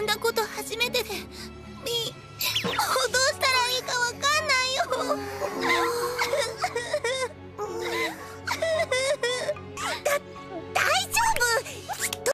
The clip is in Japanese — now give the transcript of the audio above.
んなこと初めてで。